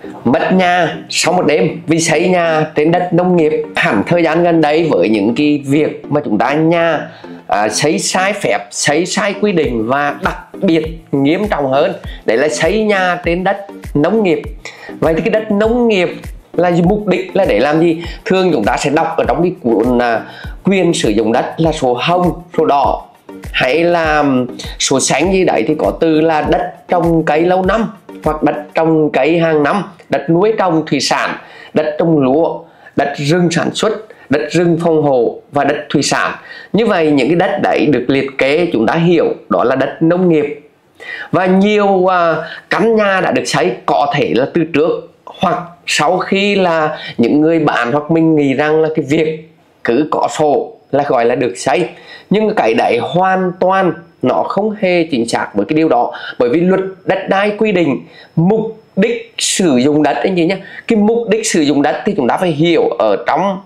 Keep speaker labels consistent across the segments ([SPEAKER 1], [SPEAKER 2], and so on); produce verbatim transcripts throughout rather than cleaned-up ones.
[SPEAKER 1] mất nhà sau một đêm vì xây nhà trên đất nông nghiệp. Hẳn thời gian gần đây với những cái việc mà chúng ta nhà à, xây sai phép, xây sai quy định, và đặc biệt nghiêm trọng hơn đấy là xây nhà trên đất nông nghiệp. Vậy thì cái đất nông nghiệp là mục đích là để làm gì? Thường chúng ta sẽ đọc ở trong cái cuốn à, quyền sử dụng đất là số hồng, số đỏ hay là số xanh gì đấy, thì có từ là đất trồng cây lâu năm, hoặc đất trồng cây hàng năm, đất nuôi trồng thủy sản, đất trồng lúa, đất rừng sản xuất, đất rừng phòng hộ và đất thủy sản. Như vậy những cái đất đấy được liệt kê chúng ta hiểu đó là đất nông nghiệp. Và nhiều uh, căn nhà đã được xây có thể là từ trước hoặc sau khi là những người bạn hoặc mình nghĩ rằng là cái việc cứ có sổ là gọi là được xây, nhưng cái đấy hoàn toàn nó không hề chính xác với cái điều đó. Bởi vì luật đất đai quy định mục đích sử dụng đất anh chị nhé. Cái mục đích sử dụng đất thì chúng ta phải hiểu ở trong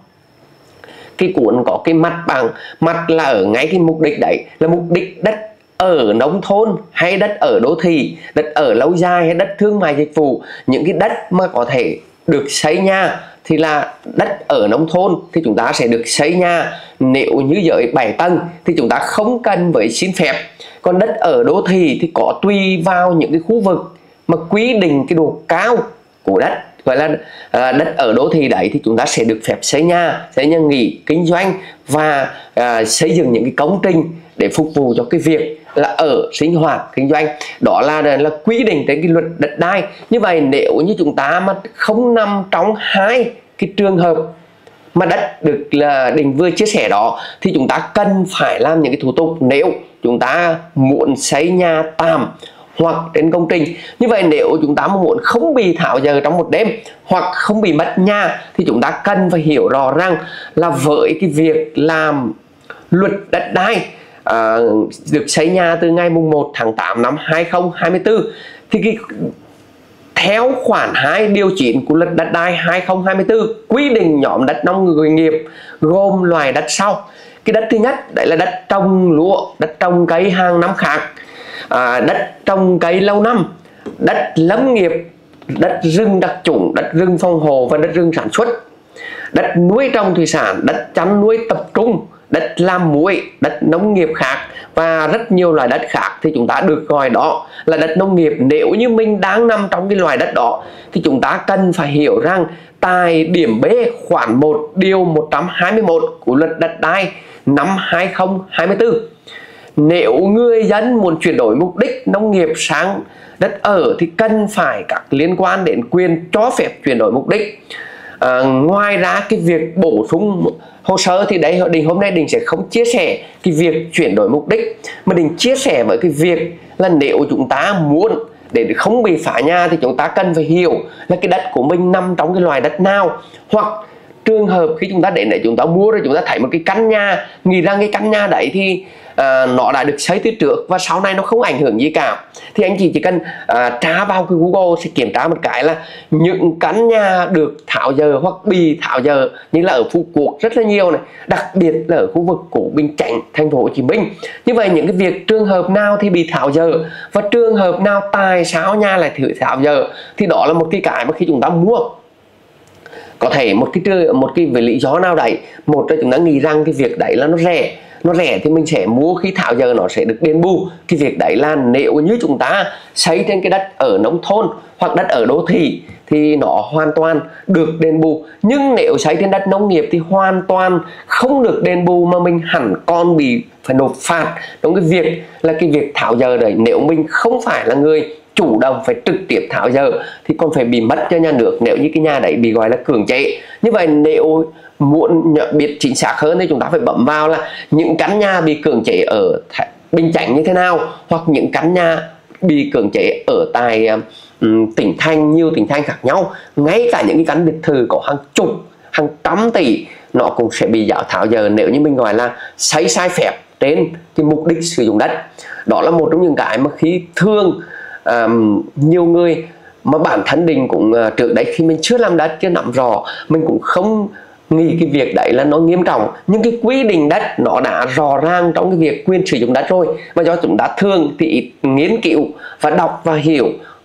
[SPEAKER 1] cái cuốn có cái mặt bằng, mặt là ở ngay cái mục đích đấy là mục đích đất ở nông thôn hay đất ở đô thị, đất ở lâu dài hay đất thương mại dịch vụ. Những cái đất mà có thể được xây nhà thì là đất ở nông thôn thì chúng ta sẽ được xây nhà. Nếu như dưới bảy tầng thì chúng ta không cần với xin phép. Còn đất ở đô thị thì có tùy vào những cái khu vực mà quy định cái độ cao của đất, gọi là à, đất ở đô thị đấy, thì chúng ta sẽ được phép xây nhà, xây nhà nghỉ, kinh doanh và à, xây dựng những cái công trình để phục vụ cho cái việc là ở sinh hoạt kinh doanh. Đó là là quy định trên cái luật đất đai. Như vậy nếu như chúng ta mà không nằm trong hai cái trường hợp mà đất được là Đình vừa chia sẻ đó, thì chúng ta cần phải làm những cái thủ tục nếu chúng ta muốn xây nhà tạm hoặc trên công trình. Như vậy nếu chúng ta muốn không bị tháo dỡ trong một đêm hoặc không bị mất nhà, thì chúng ta cần phải hiểu rõ rằng là với cái việc làm luật đất đai à, được xây nhà từ ngày mùng một tháng tám năm hai nghìn không trăm hai mươi tư, thì cái theo khoản hai điều chín của luật đất đai hai nghìn không trăm hai mươi tư quy định nhóm đất nông nghiệp gồm loài đất sau. Cái đất thứ nhất đấy là đất trồng lúa, đất trồng cây hàng năm khác, à, đất trồng cây lâu năm, đất lâm nghiệp, đất rừng đặc chủng, đất rừng phòng hộ và đất rừng sản xuất, đất nuôi trồng thủy sản, đất chăn nuôi tập trung, đất làm muối, đất nông nghiệp khác và rất nhiều loại đất khác, thì chúng ta được gọi đó là đất nông nghiệp. Nếu như mình đang nằm trong cái loài đất đó thì chúng ta cần phải hiểu rằng tại điểm B khoản một điều một trăm hai mươi mốt của luật đất đai năm hai nghìn không trăm hai mươi tư, nếu người dân muốn chuyển đổi mục đích nông nghiệp sang đất ở thì cần phải các liên quan đến quyền cho phép chuyển đổi mục đích. À, ngoài ra cái việc bổ sung hồ sơ thì đấy Đình hôm nay Đình sẽ không chia sẻ cái việc chuyển đổi mục đích, mà Đình chia sẻ với cái việc là nếu chúng ta muốn để không bị phá nhà thì chúng ta cần phải hiểu là cái đất của mình nằm trong cái loài đất nào. Hoặc trường hợp khi chúng ta đến để chúng ta mua rồi chúng ta thấy một cái căn nhà, nghĩ rằng cái căn nhà đấy thì à, nó đã được xây từ trước và sau này nó không ảnh hưởng gì cả, thì anh chị chỉ cần à, tra vào cái Google sẽ kiểm tra một cái là những căn nhà được tháo dỡ hoặc bị tháo dỡ như là ở Phú Quốc rất là nhiều này, đặc biệt là ở khu vực của Bình Chánh, thành phố Hồ Chí Minh. Như vậy những cái việc trường hợp nào thì bị tháo dỡ và trường hợp nào tại sao nhà lại thử tháo dỡ, thì đó là một cái cái mà khi chúng ta mua có thể một cái một cái về lý do nào đấy, một là chúng ta nghĩ rằng cái việc đấy là nó rẻ, nó rẻ thì mình sẽ mua, khi tháo dỡ nó sẽ được đền bù. Cái việc đấy là nếu như chúng ta xây trên cái đất ở nông thôn hoặc đất ở đô thị thì nó hoàn toàn được đền bù, nhưng nếu xây trên đất nông nghiệp thì hoàn toàn không được đền bù, mà mình hẳn còn bị phải nộp phạt trong cái việc là cái việc tháo dỡ đấy. Nếu mình không phải là người chủ động phải trực tiếp tháo dỡ thì còn phải bị mất cho nhà nước nếu như cái nhà đấy bị gọi là cưỡng chế. Như vậy nếu muốn biết chính xác hơn thì chúng ta phải bấm vào là những căn nhà bị cưỡng chế ở Bình Chánh như thế nào, hoặc những căn nhà bị cưỡng chế ở tại um, tỉnh thành, nhiều tỉnh thành khác nhau. Ngay cả những cái căn biệt thự có hàng chục, hàng trăm tỷ nó cũng sẽ bị giảm tháo dỡ nếu như mình gọi là xây sai phép trên cái mục đích sử dụng đất. Đó là một trong những cái mà khi thường um, nhiều người mà bản thân Đình cũng uh, trước đấy khi mình chưa làm đất, chưa nắm rõ, mình cũng không nghĩ cái việc đấy là nó nghiêm trọng, nhưng cái quy định đất nó đã rõ ràng trong cái việc quyền sử dụng đất rồi, và do chúng ta thường thì ít nghiên cứu và đọc và hiểu,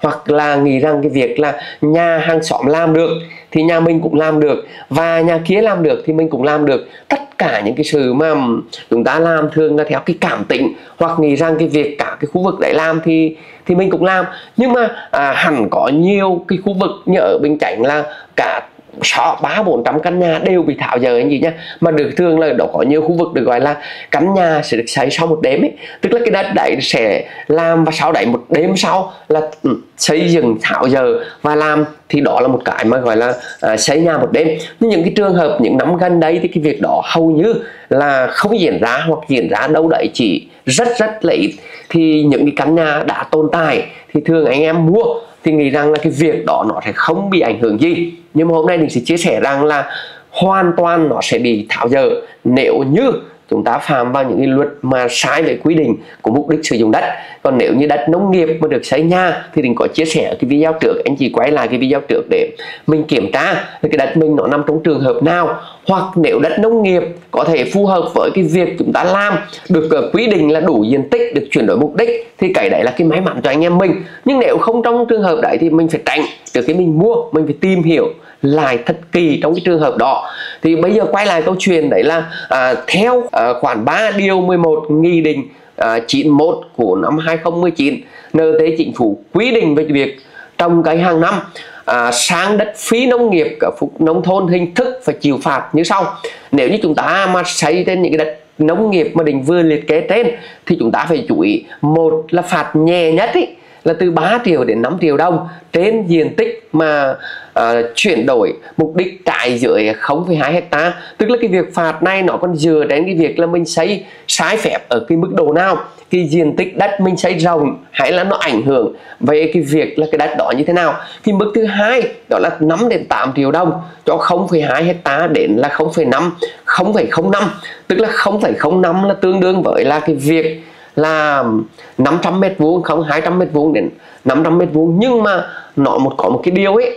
[SPEAKER 1] hoặc là nghĩ rằng cái việc là nhà hàng xóm làm được thì nhà mình cũng làm được, và nhà kia làm được thì mình cũng làm được. Tất cả những cái sự mà chúng ta làm thường là theo cái cảm tính, hoặc nghĩ rằng cái việc cả cái khu vực đấy làm thì thì mình cũng làm. Nhưng mà à, hẳn có nhiều cái khu vực như ở Bình Chánh là cả sáu ba bốn trăm căn nhà đều bị tháo dỡ anh chị nhá. Mà được thường là đó có nhiều khu vực được gọi là căn nhà sẽ được xây sau một đêm ấy, tức là cái đất đấy sẽ làm và sau đấy một đêm sau là xây dựng tháo dỡ và làm, thì đó là một cái mà gọi là à, xây nhà một đêm. Nhưng những cái trường hợp những năm gần đây thì cái việc đó hầu như là không diễn ra, hoặc diễn ra đâu đấy chỉ rất rất là ít. Thì những cái căn nhà đã tồn tại thì thường anh em mua thì nghĩ rằng là cái việc đó nó sẽ không bị ảnh hưởng gì. Nhưng mà hôm nay mình sẽ chia sẻ rằng là hoàn toàn nó sẽ bị tháo dỡ nếu như chúng ta phạm vào những cái luật mà sai về quy định của mục đích sử dụng đất. Còn nếu như đất nông nghiệp mà được xây nhà thì mình có chia sẻ ở cái video trước, anh chị quay lại cái video trước để mình kiểm tra cái đất mình nó nằm trong trường hợp nào. Hoặc nếu đất nông nghiệp có thể phù hợp với cái việc chúng ta làm, được quy định là đủ diện tích, được chuyển đổi mục đích, thì cái đấy là cái may mắn cho anh em mình. Nhưng nếu không trong trường hợp đấy thì mình phải tránh. Trước khi mình mua mình phải tìm hiểu lại thật kỳ trong cái trường hợp đó. Thì bây giờ quay lại câu chuyện đấy là à, theo à, khoản ba điều mười một Nghị định à, chín mươi mốt của năm hai không một chín, en tê Chính phủ quy định về việc trồng cây hàng năm à, sang đất phi nông nghiệp ở phục nông thôn hình thức phải chịu phạt như sau. Nếu như chúng ta mà xây trên những cái đất nông nghiệp mà định vừa liệt kê trên thì chúng ta phải chú ý, một là phạt nhẹ nhất ý, là từ ba triệu đến năm triệu đồng trên diện tích mà à, chuyển đổi mục đích trại dưới không phẩy hai hecta. Tức là cái việc phạt này nó còn dựa đến cái việc là mình xây sai phép ở cái mức độ nào, cái diện tích đất mình xây rộng, hay là nó ảnh hưởng về cái việc là cái đất đó như thế nào. Cái mức thứ hai đó là năm đến tám triệu đồng cho không phẩy hai hecta đến là không phẩy năm, không phẩy không năm. Tức là không phẩy không năm là tương đương với là cái việc là năm trăm mét vuông, không hai trăm mét vuông đến năm trăm mét vuông. Nhưng mà nó một có một cái điều ấy,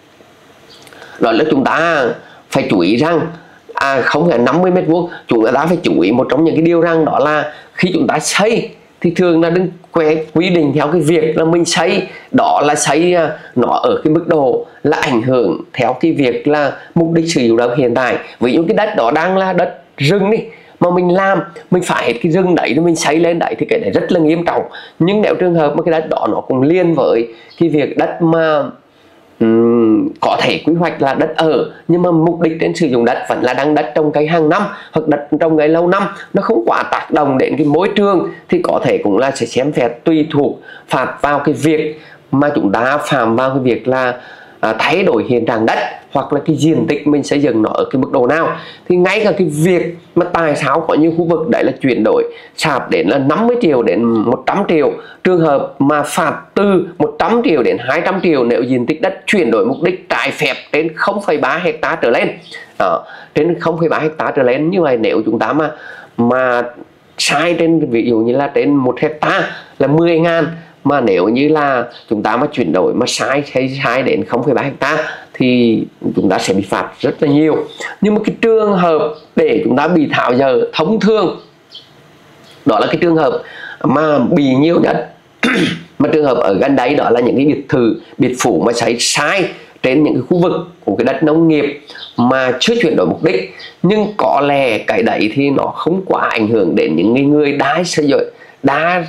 [SPEAKER 1] đó là chúng ta phải chú ý rằng à, không phải năm mươi mét vuông, chúng ta phải chú ý một trong những cái điều rằng đó là khi chúng ta xây thì thường là đừng quy định theo cái việc là mình xây đó là xây nó ở cái mức độ là ảnh hưởng theo cái việc là mục đích sử dụng đất hiện tại. Ví dụ cái đất đó đang là đất rừng đi, mà mình làm mình phải hết cái rừng đấy thì mình xây lên đấy thì cái này rất là nghiêm trọng. Nhưng nếu trường hợp mà cái đất đó nó cũng liên với cái việc đất mà um, có thể quy hoạch là đất ở, nhưng mà mục đích trên sử dụng đất vẫn là đang đất trồng cây hàng năm hoặc đất trồng cây lâu năm, nó không quá tác động đến cái môi trường, thì có thể cũng là sẽ xem xét tùy thuộc phạt vào cái việc mà chúng ta phạm vào cái việc là à, thay đổi hiện trạng đất, hoặc là cái diện tích mình xây dựng nó ở cái mức độ nào. Thì ngay cả cái việc mà tại sao có nhiều khu vực đấy là chuyển đổi phạt đến là năm mươi triệu đến một trăm triệu, trường hợp mà phạt từ một trăm triệu đến hai trăm triệu nếu diện tích đất chuyển đổi mục đích trái phép trên không phẩy ba hecta trở lên. Đó, trên không phẩy ba hecta trở lên như vậy, nếu chúng ta mà mà sai trên ví dụ như là trên một hecta là mười ngàn, mà nếu như là chúng ta mà chuyển đổi mà sai hay sai đến không phẩy ba hecta thì chúng ta sẽ bị phạt rất là nhiều. Nhưng mà cái trường hợp để chúng ta bị tháo dỡ thông thường đó là cái trường hợp mà bị nhiều nhất mà trường hợp ở gần đây đó là những cái biệt thự biệt phủ mà xây sai trên những cái khu vực của cái đất nông nghiệp mà chưa chuyển đổi mục đích. Nhưng có lẽ cái đấy thì nó không quá ảnh hưởng đến những người đa sử dụng đa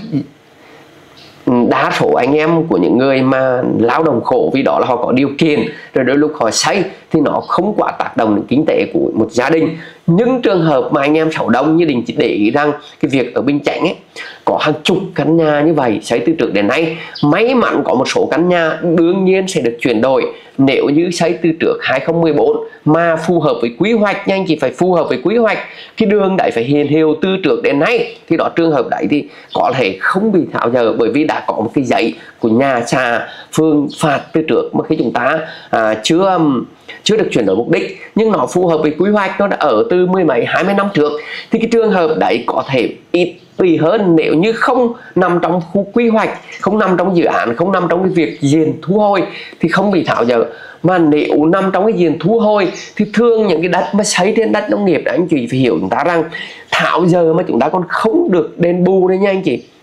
[SPEAKER 1] đa số anh em của những người mà lao động khổ, vì đó là họ có điều kiện rồi đôi lúc họ xây thì nó không quá tác động đến kinh tế của một gia đình. Nhưng trường hợp mà anh em sống đông như Đình chỉ để ý rằng cái việc ở Bình Chánh ấy có hàng chục căn nhà như vậy xây từ trước đến nay, may mắn có một số căn nhà đương nhiên sẽ được chuyển đổi nếu như xây từ trước hai không một bốn mà phù hợp với quy hoạch nha anh chị, phải phù hợp với quy hoạch, cái đường đấy phải hiện hữu từ trước đến nay, thì đó trường hợp đấy thì có thể không bị tháo dỡ, bởi vì đã có một cái giấy của nhà xã phường phạt từ trước mà khi chúng ta à, chưa chưa được chuyển đổi mục đích, nhưng nó phù hợp với quy hoạch, nó đã ở từ mười mấy hai mươi năm trước, thì cái trường hợp đấy có thể ít tùy hơn. Nếu như không nằm trong khu quy hoạch, không nằm trong dự án, không nằm trong cái việc diện thu hồi thì không bị tháo dỡ. Mà nếu nằm trong cái diện thu hồi thì thường những cái đất mà xây trên đất nông nghiệp, anh chị phải hiểu chúng ta rằng tháo dỡ mà chúng ta còn không được đền bù đấy nha anh chị.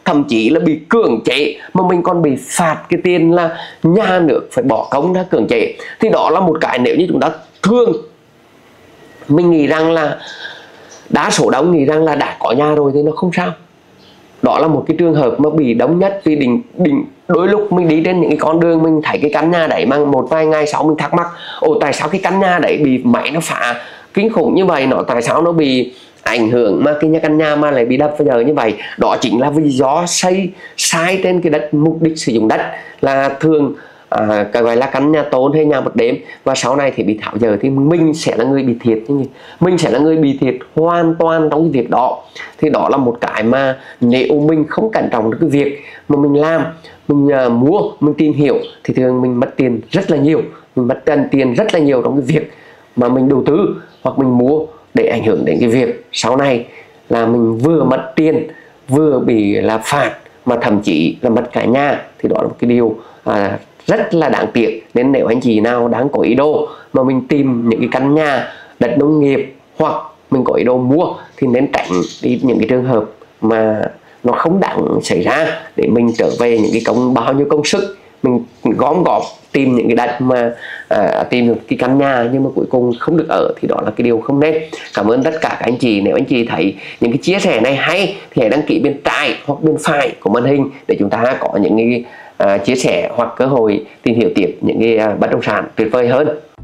[SPEAKER 1] thậm chí là bị cưỡng chế, mà mình còn bị phạt cái tiền là nhà nước phải bỏ công ra cưỡng chế. Thì đó là một cái nếu như chúng ta thương, mình nghĩ rằng là đa số đông nghĩ rằng là đã có nhà rồi thì nó không sao. Đó là một cái trường hợp mà bị đóng nhất, vì định định đôi lúc mình đi trên những cái con đường mình thấy cái căn nhà đấy mà một vài ngày sau mình thắc mắc, ồ tại sao cái căn nhà đấy bị máy nó phá kinh khủng như vậy, nó tại sao nó bị ảnh hưởng mà cái nhà căn nhà mà lại bị đập bây giờ như vậy. Đó chính là vì do xây sai trên cái đất, mục đích sử dụng đất là thường à, cái gọi là căn nhà tốn hay nhà một đêm, và sau này thì bị tháo dỡ thì mình sẽ là người bị thiệt, mình sẽ là người bị thiệt hoàn toàn trong cái việc đó. Thì đó là một cái mà nếu mình không cẩn trọng được cái việc mà mình làm, mình uh, mua, mình tìm hiểu thì thường mình mất tiền rất là nhiều, mình mất tiền rất là nhiều trong cái việc mà mình đầu tư hoặc mình mua, để ảnh hưởng đến cái việc sau này là mình vừa mất tiền, vừa bị là phạt, mà thậm chí là mất cả nhà. Thì đó là một cái điều à, rất là đáng tiếc. Nên nếu anh chị nào đang có ý đồ mà mình tìm những cái căn nhà đất nông nghiệp hoặc mình có ý đồ mua thì nên tránh đi những cái trường hợp mà nó không đáng xảy ra, để mình trở về những cái công bao nhiêu công sức mình gom góp tìm những cái đất mà à, tìm được cái căn nhà nhưng mà cuối cùng không được ở, thì đó là cái điều không nên. Cảm ơn tất cả các anh chị. Nếu anh chị thấy những cái chia sẻ này hay thì hãy đăng ký bên trái hoặc bên phải của màn hình để chúng ta có những cái à, chia sẻ hoặc cơ hội tìm hiểu tiếp những cái à, bất động sản tuyệt vời hơn.